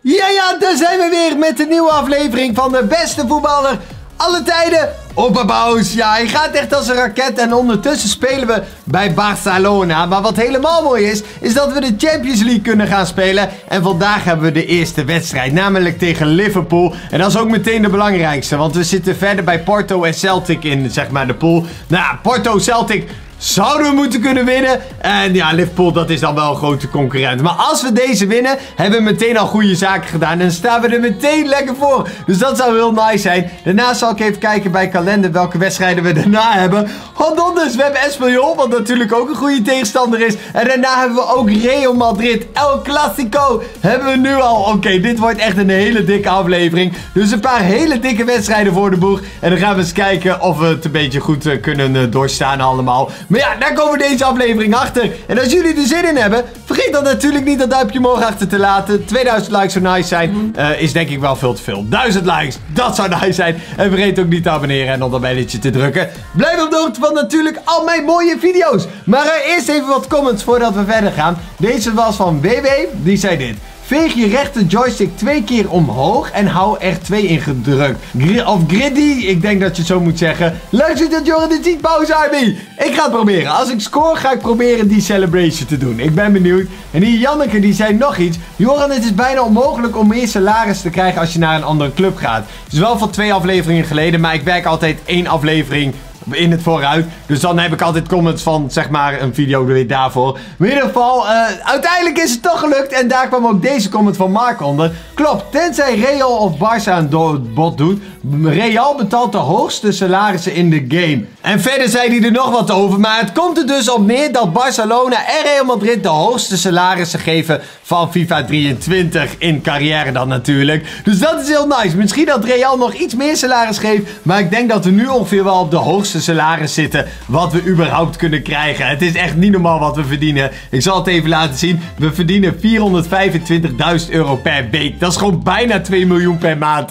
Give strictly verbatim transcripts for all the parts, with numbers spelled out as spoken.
Ja, ja, daar zijn we weer met een nieuwe aflevering van de beste voetballer alle tijden. Opperbouws, ja, hij gaat echt als een raket en ondertussen spelen we bij Barcelona. Maar wat helemaal mooi is, is dat we de Champions League kunnen gaan spelen. En vandaag hebben we de eerste wedstrijd, namelijk tegen Liverpool. En dat is ook meteen de belangrijkste, want we zitten verder bij Porto en Celtic in, zeg maar, de pool. Nou, Porto, Celtic zouden we moeten kunnen winnen. En ja, Liverpool, dat is dan wel een grote concurrent. Maar als we deze winnen, hebben we meteen al goede zaken gedaan. En dan staan we er meteen lekker voor. Dus dat zou heel nice zijn. Daarna zal ik even kijken bij kalender welke wedstrijden we daarna hebben. Want dus, we hebben Espanyol, wat natuurlijk ook een goede tegenstander is. En daarna hebben we ook Real Madrid. El Clasico hebben we nu al. Oké, okay, dit wordt echt een hele dikke aflevering. Dus een paar hele dikke wedstrijden voor de boeg. En dan gaan we eens kijken of we het een beetje goed uh, kunnen uh, doorstaan allemaal. Maar ja, daar komen we deze aflevering achter. En als jullie er zin in hebben, vergeet dan natuurlijk niet dat duimpje omhoog achter te laten. tweeduizend likes zou nice zijn. Uh, is denk ik wel veel te veel. duizend likes, dat zou nice zijn. En vergeet ook niet te abonneren en op dat belletje te drukken. Blijf op de hoogte van natuurlijk al mijn mooie video's. Maar uh, eerst even wat comments voordat we verder gaan. Deze was van W W, die zei dit. Veeg je rechter joystick twee keer omhoog en hou R twee ingedrukt. Gr of Griddy, ik denk dat je het zo moet zeggen. Luister dat Joran de ziet, pauze Army. Ik ga het proberen. Als ik score, ga ik proberen die celebration te doen. Ik ben benieuwd. En hier Janneke, die zei nog iets. Joran, het is bijna onmogelijk om meer salaris te krijgen als je naar een andere club gaat. Het is wel van twee afleveringen geleden, maar ik werk altijd één aflevering in het vooruit. Dus dan heb ik altijd comments van, zeg maar, een video weer daarvoor. Maar in ieder geval, uh, uiteindelijk is het toch gelukt. En daar kwam ook deze comment van Mark onder. Klopt, tenzij Real of Barça een bod doet. Real betaalt de hoogste salarissen in de game. En verder zei hij er nog wat over. Maar het komt er dus op neer dat Barcelona en Real Madrid de hoogste salarissen geven van FIFA drieëntwintig. In carrière dan natuurlijk. Dus dat is heel nice. Misschien dat Real nog iets meer salaris geeft. Maar ik denk dat we nu ongeveer wel op de hoogste salaris zitten wat we überhaupt kunnen krijgen. Het is echt niet normaal wat we verdienen. Ik zal het even laten zien. We verdienen vierhonderdvijfentwintigduizend euro per week. Dat is gewoon bijna twee miljoen per maand.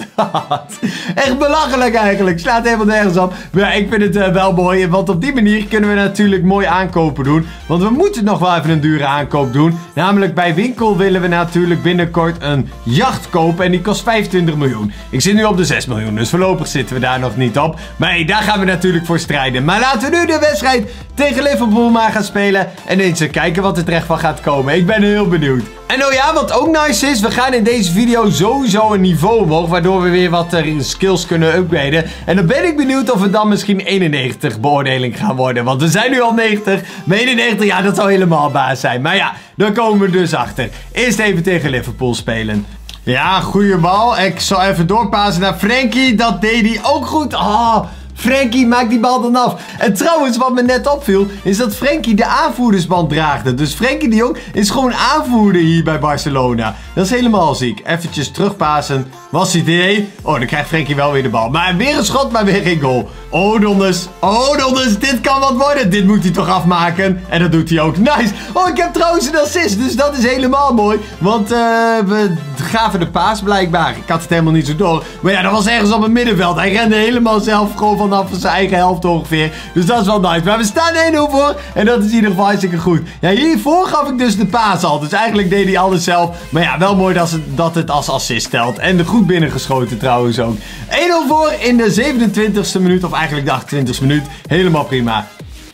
Echt belachelijk eigenlijk. Slaat helemaal nergens op. Maar ja, ik vind het uh, wel mooi. Want op die manier kunnen we natuurlijk mooi aankopen doen. Want we moeten nog wel even een dure aankoop doen. Namelijk bij winkel willen we natuurlijk binnenkort een jacht kopen. En die kost vijfentwintig miljoen. Ik zit nu op de zes miljoen. Dus voorlopig zitten we daar nog niet op. Maar hey, daar gaan we natuurlijk voor strijden. Maar laten we nu de wedstrijd tegen Liverpool maar gaan spelen. En eens kijken wat er terecht van gaat komen. Ik ben heel benieuwd. En oh ja, wat ook nice is, we gaan in deze video sowieso een niveau omhoog, waardoor we weer wat uh, skills kunnen upgraden. En dan ben ik benieuwd of we dan misschien eenennegentig beoordeling gaan worden. Want we zijn nu al negentig, maar eenennegentig, ja, dat zou helemaal baas zijn. Maar ja, daar komen we dus achter. Eerst even tegen Liverpool spelen. Ja, goede bal. Ik zal even doorpassen naar Frenkie. Dat deed hij ook goed. Oh, Frenkie, maakt die bal dan af. En trouwens, wat me net opviel, is dat Frenkie de aanvoerdersband draagde. Dus Frenkie de Jong is gewoon aanvoerder hier bij Barcelona. Dat is helemaal ziek. Eventjes terugpassen. Was het idee? Oh, dan krijgt Frenkie wel weer de bal. Maar weer een schot, maar weer geen goal. Oh, donders. Oh, donders. Dit kan wat worden. Dit moet hij toch afmaken. En dat doet hij ook. Nice. Oh, ik heb trouwens een assist. Dus dat is helemaal mooi. Want uh, we gaven de paas blijkbaar. Ik had het helemaal niet zo door. Maar ja, dat was ergens op het middenveld. Hij rende helemaal zelf gewoon vanaf zijn eigen helft ongeveer. Dus dat is wel nice. Maar we staan één nul voor. En dat is in ieder geval hartstikke goed. Ja, hiervoor gaf ik dus de paas al. Dus eigenlijk deed hij alles zelf. Maar ja, wel mooi dat het, dat het als assist telt. En de goed binnengeschoten trouwens ook. één nul voor in de zevenentwintigste minuut. Of eigenlijk de achtentwintigste minuut. Helemaal prima.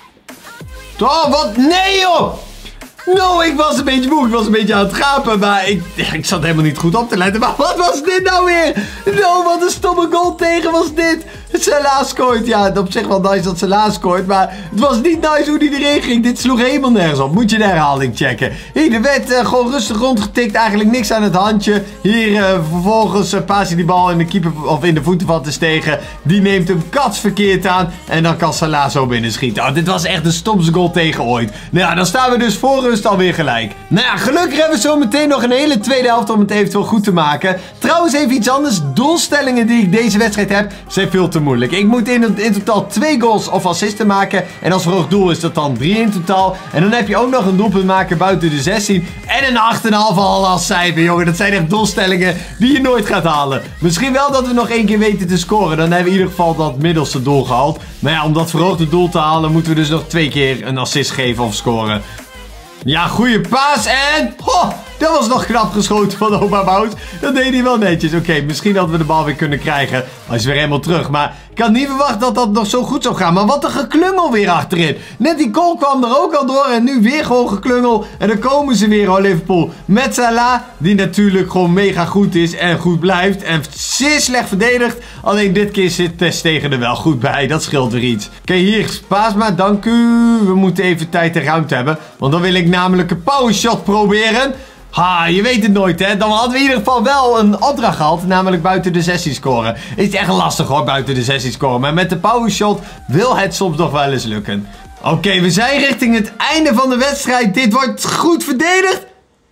Oh, wat? Nee, joh! No, ik was een beetje moe. Ik was een beetje aan het gapen. Maar ik, ik zat helemaal niet goed op te letten. Maar wat was dit nou weer? No, wat een stomme goal tegen was dit. Salah scoort. Ja, op zich wel nice dat Salah scoort. Maar het was niet nice hoe die erin ging. Dit sloeg helemaal nergens op. Moet je de herhaling checken. Hier, er werd uh, gewoon rustig rondgetikt. Eigenlijk niks aan het handje. Hier, uh, vervolgens uh, paas hij die bal in de keeper of in de voeten van te stegen. Die neemt hem katsverkeerd aan. En dan kan Salah zo binnen schieten. Oh, dit was echt de stomste goal tegen ooit. Nou ja, dan staan we dus voor rust alweer gelijk. Nou ja, gelukkig hebben we zo meteen nog een hele tweede helft om het eventueel goed te maken. Trouwens, even iets anders. Doelstellingen die ik deze wedstrijd heb, zijn veel te moeilijk. Ik moet in, in totaal twee goals of assisten maken. En als verhoogd doel is dat dan drie in totaal. En dan heb je ook nog een doelpunt maken buiten de zestien. En een acht komma vijf al als cijfer, jongen. Dat zijn echt doelstellingen die je nooit gaat halen. Misschien wel dat we nog één keer weten te scoren. Dan hebben we in ieder geval dat middelste doel gehaald. Maar ja, om dat verhoogde doel te halen, moeten we dus nog twee keer een assist geven of scoren. Ja, goede paas en... Ho! Dat was nog knap geschoten van opa Bout. Dat deed hij wel netjes. Oké, okay, misschien hadden we de bal weer kunnen krijgen. Hij is weer helemaal terug. Maar ik had niet verwacht dat dat nog zo goed zou gaan. Maar wat een geklungel weer achterin. Net die goal kwam er ook al door. En nu weer gewoon geklungel. En dan komen ze weer, oh Liverpool. Met Salah, die natuurlijk gewoon mega goed is en goed blijft. En zeer slecht verdedigd. Alleen dit keer zit Ter Stegen er wel goed bij. Dat scheelt weer iets. Oké, okay, hier. Paasma, dank u. We moeten even tijd en ruimte hebben. Want dan wil ik namelijk een power shot proberen. Ha, je weet het nooit, hè. Dan hadden we in ieder geval wel een opdracht gehad. Namelijk buiten de zestien scoren. Is echt lastig, hoor, buiten de zestien scoren. Maar met de power shot wil het soms nog wel eens lukken. Oké, okay, we zijn richting het einde van de wedstrijd. Dit wordt goed verdedigd.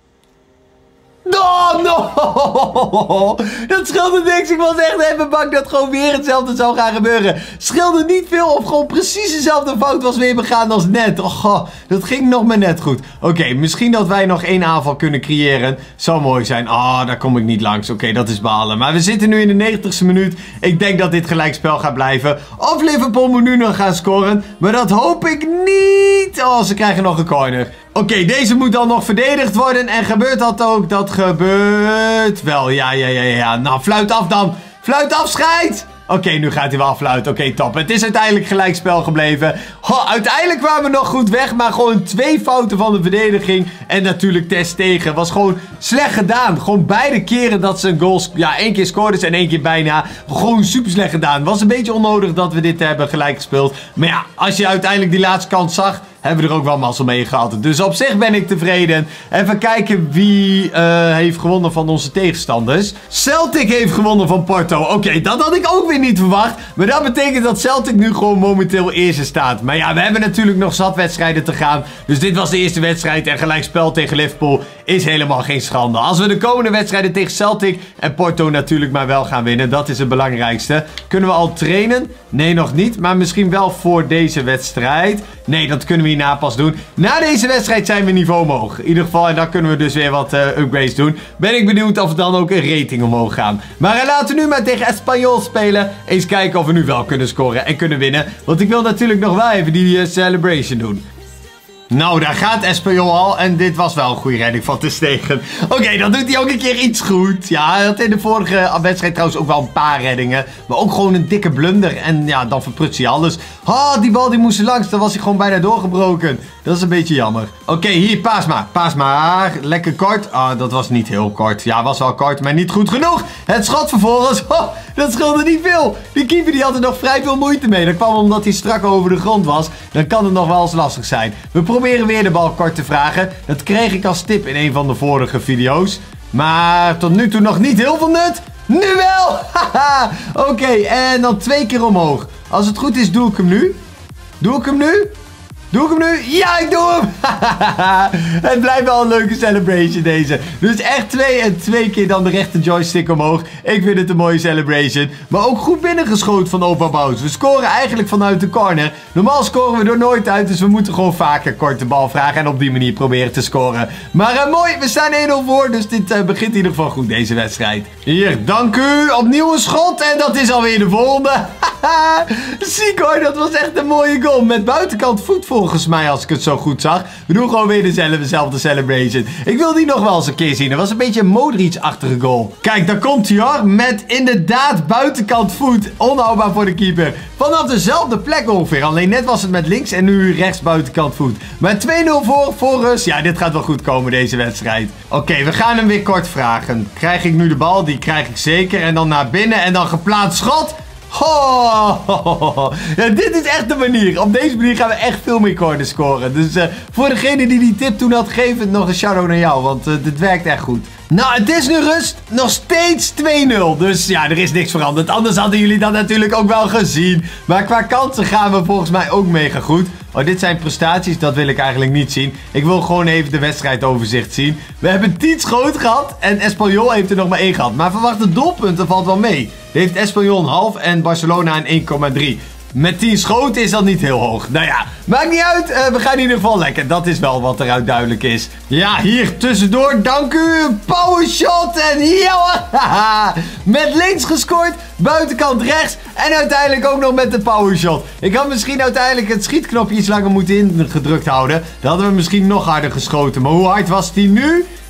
Oh, no! Dat scheelde niks. Ik was echt even bang dat gewoon weer hetzelfde zou gaan gebeuren. Scheelde niet veel of gewoon precies dezelfde fout was weer begaan als net. Oh, dat ging nog maar net goed. Oké, okay, misschien dat wij nog één aanval kunnen creëren. Zou mooi zijn. Ah, oh, daar kom ik niet langs. Oké, okay, dat is balen. Maar we zitten nu in de negentigste minuut. Ik denk dat dit gelijkspel gaat blijven. Of Liverpool moet nu nog gaan scoren. Maar dat hoop ik niet. Oh, ze krijgen nog een corner. Oké, okay, deze moet dan nog verdedigd worden. En gebeurt dat ook? Dat gebeurt wel. Ja, ja, ja, ja. Nou, fluit af dan. Fluit af, scheids. Oké, okay, nu gaat hij wel fluiten. Oké, okay, top. Het is uiteindelijk gelijkspel gebleven. Ho, uiteindelijk kwamen we nog goed weg. Maar gewoon twee fouten van de verdediging. En natuurlijk Ter Stegen. Was gewoon slecht gedaan. Gewoon beide keren dat ze een goal... Ja, één keer scoorden en één keer bijna. Gewoon super slecht gedaan. Was een beetje onnodig dat we dit hebben gelijk gespeeld. Maar ja, als je uiteindelijk die laatste kans zag... hebben we er ook wel mazzel mee gehad. Dus op zich ben ik tevreden. Even kijken wie uh, heeft gewonnen van onze tegenstanders. Celtic heeft gewonnen van Porto. Oké, okay, dat had ik ook weer niet verwacht. Maar dat betekent dat Celtic nu gewoon momenteel eerste staat. Maar ja, we hebben natuurlijk nog zat wedstrijden te gaan. Dus dit was de eerste wedstrijd. En gelijkspel tegen Liverpool is helemaal geen schande. Als we de komende wedstrijden tegen Celtic en Porto natuurlijk maar wel gaan winnen. Dat is het belangrijkste. Kunnen we al trainen? Nee, nog niet. Maar misschien wel voor deze wedstrijd. Nee, dat kunnen we hierna pas doen. Na deze wedstrijd zijn we niveau omhoog. In ieder geval, en dan kunnen we dus weer wat uh, upgrades doen. Ben ik benieuwd of we dan ook een rating omhoog gaan. Maar uh, laten we nu maar tegen Espanyol spelen. Eens kijken of we nu wel kunnen scoren en kunnen winnen. Want ik wil natuurlijk nog wel even die uh, celebration doen. Nou, daar gaat Espanyol al. En dit was wel een goede redding van Ter Stegen. Oké, okay, dan doet hij ook een keer iets goed. Ja, hij had in de vorige wedstrijd trouwens ook wel een paar reddingen. Maar ook gewoon een dikke blunder. En ja, dan verprutst hij alles. Oh, die bal die moest er langs. Dan was hij gewoon bijna doorgebroken. Dat is een beetje jammer. Oké, okay, hier, Paasma. Paasma, lekker kort. Ah, oh, dat was niet heel kort. Ja, was wel kort, maar niet goed genoeg. Het schot vervolgens. Oh, dat scheelde niet veel. Die keeper die had er nog vrij veel moeite mee. Dat kwam omdat hij strak over de grond was. Dan kan het nog wel eens lastig zijn. We proberen weer de bal kort te vragen. Dat kreeg ik als tip in een van de vorige video's. Maar tot nu toe nog niet heel veel nut. Nu wel! Haha! Oké, okay, en dan twee keer omhoog. Als het goed is, doe ik hem nu. Doe ik hem nu? Doe ik hem nu? Ja, ik doe hem! Het blijft wel een leuke celebration deze. Dus echt twee en twee keer dan de rechter joystick omhoog. Ik vind het een mooie celebration. Maar ook goed binnengeschoten van opa Bout. We scoren eigenlijk vanuit de corner. Normaal scoren we er nooit uit. Dus we moeten gewoon vaker kort de bal vragen. En op die manier proberen te scoren. Maar uh, mooi, we staan één nul voor. Dus dit uh, begint in ieder geval goed deze wedstrijd. Hier, dank u. Opnieuw een schot. En dat is alweer de volgende. Ziek hoor, dat was echt een mooie goal. Met buitenkant voet volgens mij, als ik het zo goed zag. We doen gewoon weer dezelfde, dezelfde celebration. Ik wil die nog wel eens een keer zien. Dat was een beetje een Modric-achtige goal. Kijk, daar komt hij hoor. Met inderdaad buitenkant voet. Onhoudbaar voor de keeper. Vanaf dezelfde plek ongeveer. Alleen net was het met links en nu rechts buitenkant voet. Maar twee nul voor, voor rust. Ja, dit gaat wel goed komen deze wedstrijd. Oké, okay, we gaan hem weer kort vragen. Krijg ik nu de bal? Die krijg ik zeker. En dan naar binnen en dan geplaatst schot. Oh, ja, dit is echt de manier. Op deze manier gaan we echt veel meer corners scoren. Dus uh, voor degene die die tip toen had gegeven, nog een shout-out naar jou. Want uh, dit werkt echt goed. Nou, het is nu rust. Nog steeds twee nul. Dus ja, er is niks veranderd. Anders hadden jullie dat natuurlijk ook wel gezien. Maar qua kansen gaan we volgens mij ook mega goed. Oh, dit zijn prestaties. Dat wil ik eigenlijk niet zien. Ik wil gewoon even de wedstrijdoverzicht zien. We hebben tien schoten gehad. En Espanyol heeft er nog maar één gehad. Maar verwacht de doelpunten valt wel mee. Heeft Espanyol een half en Barcelona een één komma drie. Met tien schoten is dat niet heel hoog. Nou ja, maakt niet uit. Uh, we gaan in ieder geval lekker. Dat is wel wat eruit duidelijk is. Ja, hier tussendoor. Dank u. Power shot. En ja, met links gescoord. Buitenkant rechts. En uiteindelijk ook nog met de power shot. Ik had misschien uiteindelijk het schietknopje iets langer moeten ingedrukt houden. Dan hadden we misschien nog harder geschoten. Maar hoe hard was die nu?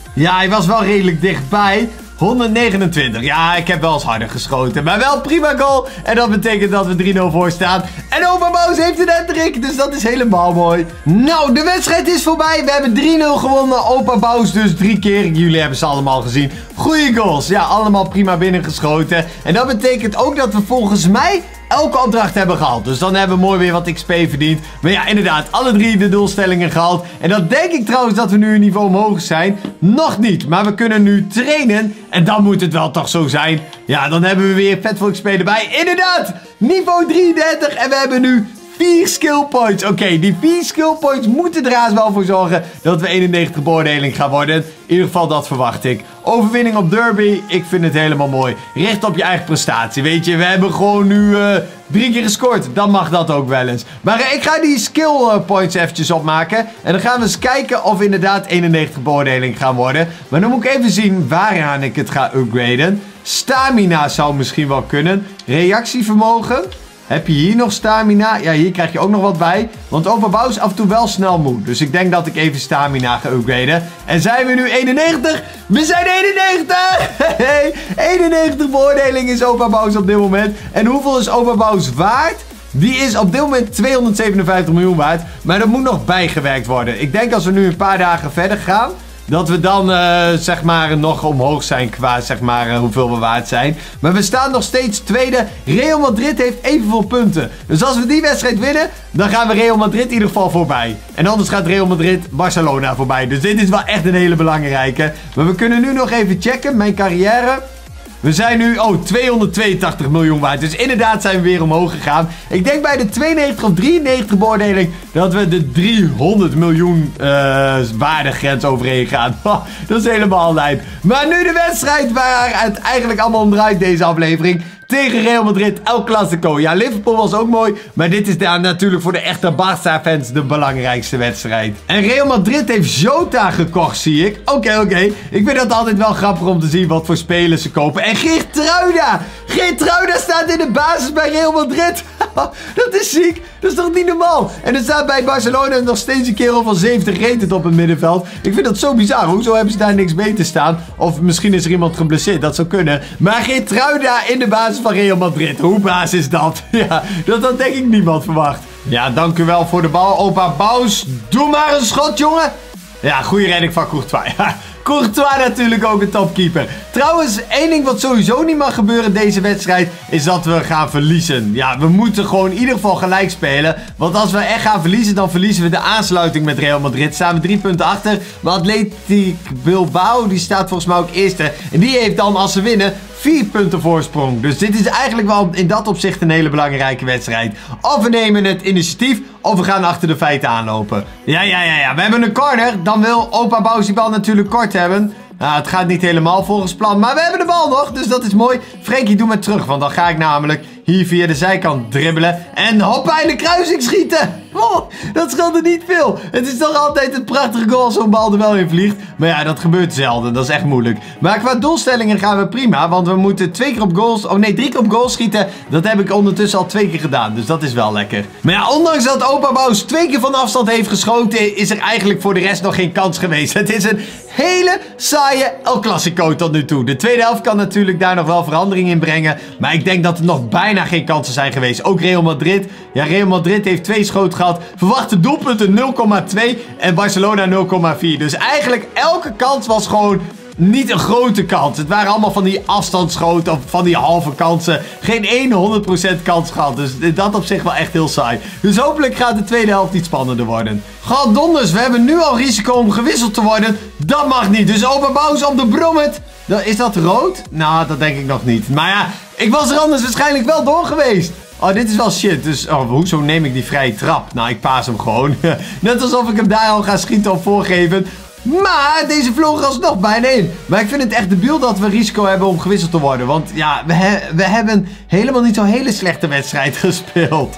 Ja, hij was wel redelijk dichtbij. honderdnegenentwintig. Ja, ik heb wel eens harder geschoten. Maar wel prima goal. En dat betekent dat we drie nul voor staan. En Opa Bous heeft een hat-trick. Dus dat is helemaal mooi. Nou, de wedstrijd is voorbij. We hebben drie nul gewonnen. Opa Bous dus drie keer. Jullie hebben ze allemaal gezien. Goeie goals. Ja, allemaal prima binnengeschoten. En dat betekent ook dat we volgens mij elke opdracht hebben gehaald. Dus dan hebben we mooi weer wat X P verdiend. Maar ja, inderdaad, alle drie de doelstellingen gehaald. En dan denk ik trouwens dat we nu een niveau omhoog zijn. Nog niet, maar we kunnen nu trainen. En dan moet het wel toch zo zijn. Ja, dan hebben we weer vet veel X P erbij. Inderdaad, niveau drieëndertig. En we hebben nu vier skill points. Oké, okay, die vier skill points moeten er haast wel voor zorgen dat we eenennegentig beoordeling gaan worden. In ieder geval, dat verwacht ik. Overwinning op Derby, ik vind het helemaal mooi. Richt op je eigen prestatie, weet je. We hebben gewoon nu uh, drie keer gescoord. Dan mag dat ook wel eens. Maar uh, ik ga die skill uh, points eventjes opmaken. En dan gaan we eens kijken of we inderdaad eenennegentig beoordeling gaan worden. Maar dan moet ik even zien waaraan ik het ga upgraden. Stamina zou misschien wel kunnen. Reactievermogen. Heb je hier nog stamina? Ja, hier krijg je ook nog wat bij. Want Opa Bous is af en toe wel snel moe. Dus ik denk dat ik even stamina ga upgraden. En zijn we nu eenennegentig? We zijn eenennegentig! Hey, eenennegentig beoordeling is Opa Bous op dit moment. En hoeveel is Opa Bous waard? Die is op dit moment tweehonderdzevenenvijftig miljoen waard. Maar dat moet nog bijgewerkt worden. Ik denk als we nu een paar dagen verder gaan, dat we dan, uh, zeg maar, nog omhoog zijn qua, zeg maar, uh, hoeveel we waard zijn. Maar we staan nog steeds tweede. Real Madrid heeft evenveel punten. Dus als we die wedstrijd winnen, dan gaan we Real Madrid in ieder geval voorbij. En anders gaat Real Madrid Barcelona voorbij. Dus dit is wel echt een hele belangrijke. Maar we kunnen nu nog even checken, mijn carrière. We zijn nu, oh, tweehonderdtweeëntachtig miljoen waard. Dus inderdaad zijn we weer omhoog gegaan. Ik denk bij de tweeënnegentig of drieënnegentig beoordeling dat we de driehonderd miljoen uh, waardegrens overheen gaan. Dat is helemaal lijp. Maar nu de wedstrijd waar het eigenlijk allemaal om draait, deze aflevering. Tegen Real Madrid, El Clasico. Ja, Liverpool was ook mooi. Maar dit is daar natuurlijk voor de echte Barça-fans de belangrijkste wedstrijd. En Real Madrid heeft Jota gekocht, zie ik. Oké, okay, oké. Okay. Ik vind dat altijd wel grappig om te zien wat voor spelers ze kopen. En Geertruida. Geertruida staat in de basis bij Real Madrid. Dat is ziek. Dat is toch niet normaal? En er staat bij Barcelona nog steeds een kerel van zeventig rated op het middenveld. Ik vind dat zo bizar. Hoezo hebben ze daar niks mee te staan? Of misschien is er iemand geblesseerd. Dat zou kunnen. Maar Geertruida in de basis van Real Madrid. Hoe baas is dat? Ja, dat had denk ik niemand verwacht. Ja, dank u wel voor de bal. Opa Bous, doe maar een schot, jongen. Ja, goede redding van Courtois. Courtois natuurlijk ook een topkeeper. Trouwens, één ding wat sowieso niet mag gebeuren deze wedstrijd, is dat we gaan verliezen. Ja, we moeten gewoon in ieder geval gelijk spelen. Want als we echt gaan verliezen, dan verliezen we de aansluiting met Real Madrid. Staan we drie punten achter. Maar Athletic Bilbao, die staat volgens mij ook eerste. En die heeft dan, als ze winnen, vier punten voorsprong. Dus dit is eigenlijk wel in dat opzicht een hele belangrijke wedstrijd. Of we nemen het initiatief, of we gaan achter de feiten aanlopen. Ja, ja, ja, ja. We hebben een corner. Dan wil Opa Bous die bal natuurlijk kort hebben. Nou, het gaat niet helemaal volgens plan. Maar we hebben de bal nog, dus dat is mooi. Frenkie, doe maar terug, want dan ga ik namelijk hier via de zijkant dribbelen. En hoppa, in de kruising schieten. Oh, dat scheelde niet veel. Het is toch altijd een prachtige goal als zo'n bal er wel in vliegt. Maar ja, dat gebeurt zelden. Dat is echt moeilijk. Maar qua doelstellingen gaan we prima. Want we moeten twee keer op goals... Oh nee, drie keer op goals schieten. Dat heb ik ondertussen al twee keer gedaan. Dus dat is wel lekker. Maar ja, ondanks dat Opa Bous twee keer van afstand heeft geschoten, is er eigenlijk voor de rest nog geen kans geweest. Het is een hele saaie El Clasico tot nu toe. De tweede helft kan natuurlijk daar nog wel verandering in brengen. Maar ik denk dat er nog bijna geen kansen zijn geweest. Ook Real Madrid. Ja, Real Madrid heeft twee schoten gehad. Verwachte doelpunten nul komma twee en Barcelona nul komma vier. Dus eigenlijk elke kans was gewoon niet een grote kans. Het waren allemaal van die afstandsschoten of van die halve kansen. Geen honderd procent kans gehad. Dus dat op zich wel echt heel saai. Dus hopelijk gaat de tweede helft iets spannender worden. Godonders, we hebben nu al risico om gewisseld te worden. Dat mag niet. Dus Opa Bous op de brommet. Is dat rood? Nou, dat denk ik nog niet. Maar ja, ik was er anders waarschijnlijk wel door geweest. Oh, dit is wel shit. Dus, oh, hoezo neem ik die vrije trap? Nou, ik paas hem gewoon. Net alsof ik hem daar al ga schieten of voorgeven. Maar deze vloog er alsnog bijna in. Maar ik vind het echt debiel dat we risico hebben om gewisseld te worden. Want ja, we, he we hebben helemaal niet zo'n hele slechte wedstrijd gespeeld.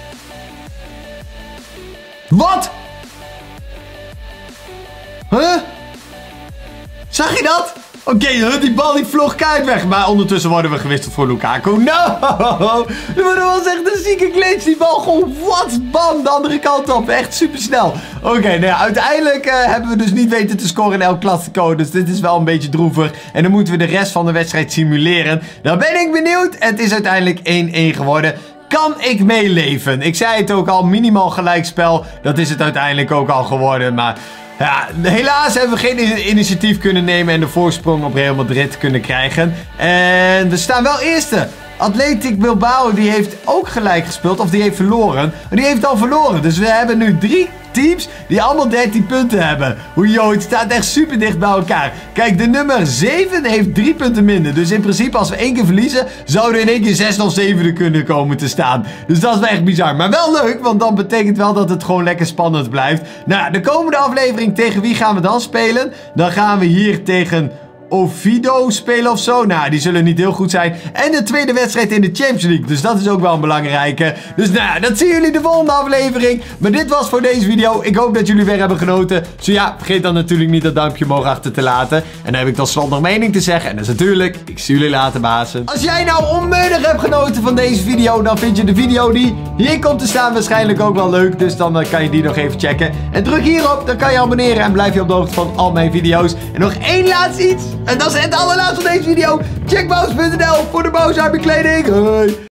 Wat? Huh? Zag je dat? Oké, okay, die bal die vloog keihard weg. Maar ondertussen worden we gewisseld voor Lukaku. No! Dat was echt een zieke glitch. Die bal gewoon, wat? Bam, de andere kant op. Echt super snel. Oké, okay, nou ja, uiteindelijk uh, hebben we dus niet weten te scoren in El Clasico. Dus dit is wel een beetje droevig. En dan moeten we de rest van de wedstrijd simuleren. Nou ben ik benieuwd. Het is uiteindelijk één één geworden. Kan ik meeleven? Ik zei het ook al, minimaal gelijkspel. Dat is het uiteindelijk ook al geworden. Maar ja, helaas hebben we geen initiatief kunnen nemen en de voorsprong op Real Madrid kunnen krijgen. En we staan wel eerste. Athletic Bilbao, die heeft ook gelijk gespeeld. Of die heeft verloren. Maar die heeft al verloren. Dus we hebben nu drie teams die allemaal dertien punten hebben. Oei, het staat echt super dicht bij elkaar. Kijk, de nummer zeven heeft drie punten minder. Dus in principe, als we één keer verliezen, zouden we in één keer zes of zeven kunnen komen te staan. Dus dat is wel echt bizar. Maar wel leuk, want dan betekent wel dat het gewoon lekker spannend blijft. Nou, de komende aflevering, tegen wie gaan we dan spelen? Dan gaan we hier tegen Oviedo spelen of zo. Nou, die zullen niet heel goed zijn. En de tweede wedstrijd in de Champions League. Dus dat is ook wel een belangrijke. Dus nou ja, dat zien jullie de volgende aflevering. Maar dit was voor deze video. Ik hoop dat jullie weer hebben genoten. Zo ja, vergeet dan natuurlijk niet dat duimpje omhoog achter te laten. En dan heb ik tot slot nog mening te zeggen. En dat is natuurlijk, ik zie jullie later, bazen. Als jij nou onmiddellijk hebt genoten van deze video, dan vind je de video die hier komt te staan waarschijnlijk ook wel leuk. Dus dan uh, kan je die nog even checken. En druk hierop, dan kan je abonneren en blijf je op de hoogte van al mijn video's. En nog één laatste iets. En dat is het allerlaatste van deze video. Check Bouwers punt n l voor de Bouwers kleding. Hoi.